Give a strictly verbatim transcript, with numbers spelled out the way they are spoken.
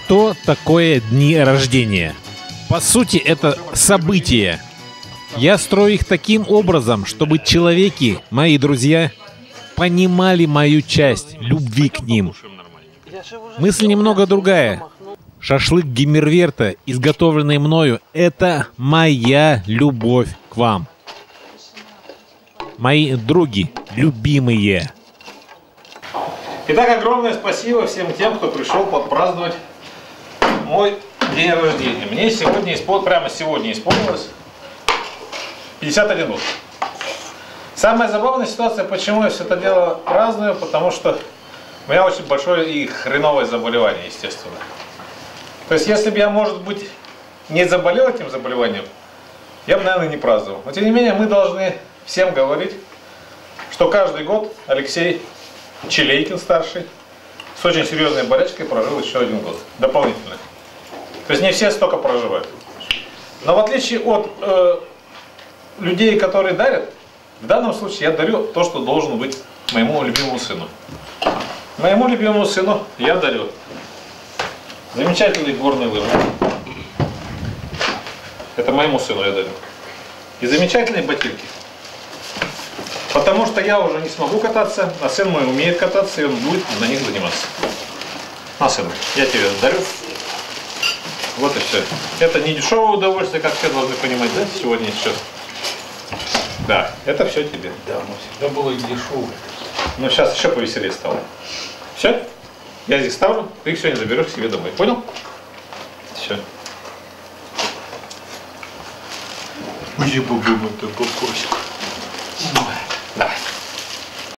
Что такое дни рождения? По сути, это события. Я строю их таким образом, чтобы человеки, мои друзья, понимали мою часть любви к ним. Мысль немного другая. Шашлык Гиммерверта, изготовленный мною, это моя любовь к вам. Мои други, любимые. Итак, огромное спасибо всем тем, кто пришел подпраздновать мой день рождения. Мне сегодня исполнилось, прямо сегодня исполнилось пятьдесят один год. Самая забавная ситуация, почему я все это дело праздную, потому что у меня очень большое и хреновое заболевание, естественно. То есть, если бы я, может быть, не заболел этим заболеванием, я бы, наверное, не праздновал. Но, тем не менее, мы должны всем говорить, что каждый год Алексей Челейкин, старший, с очень серьезной болячкой прожил еще один год дополнительно. То есть не все столько проживают. Но в отличие от э, людей, которые дарят, в данном случае я дарю то, что должен быть моему любимому сыну. Моему любимому сыну я дарю замечательные горные лыжи. Это моему сыну я дарю. И замечательные ботинки. Потому что я уже не смогу кататься, а сын мой умеет кататься, и он будет на них заниматься. На, сын, я тебе дарю. Вот и все. Это не дешевое удовольствие, как все должны понимать, да, сегодня и сейчас. Да, это все тебе. Да, но всегда было и дешевое. Но сейчас еще повеселее стало. Все? Я здесь ставлю, ты их сегодня заберешь к себе домой. Понял? Все. Где бы был это папусик?